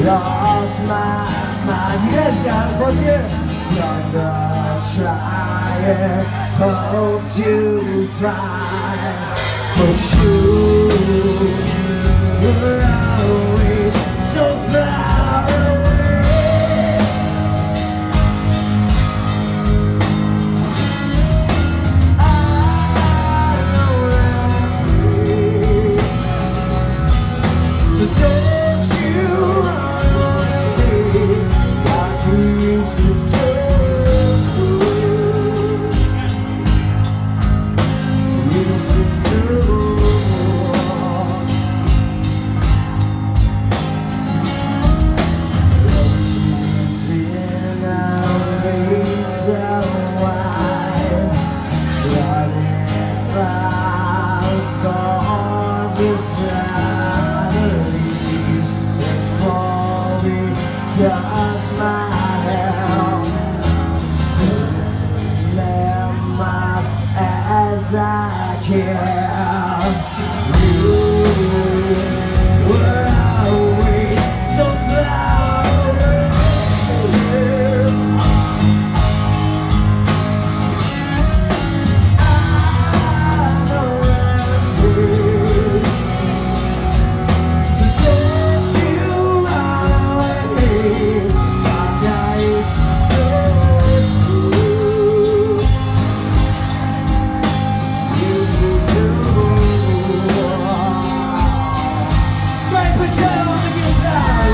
lost my mind. You guys got it, fuck yeah. Younger, trying, hope to find, but you were always so far away. I know I'm free, so don't you run away like we used to do. Cause my help spills them up as I can. You were always so far away. I know I'm free, so don't you run away like I used to do. Used to do. Great Pittel on the guitar.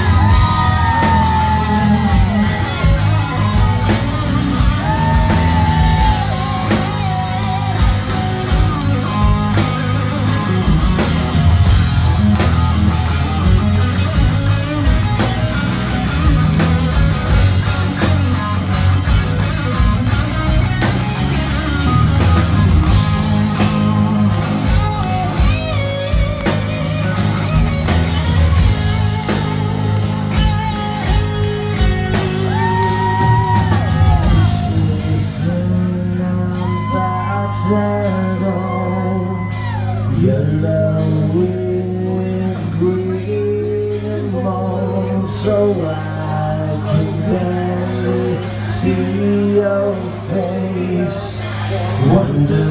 Yellowing with green and mold, so I can barely see your face. Wonder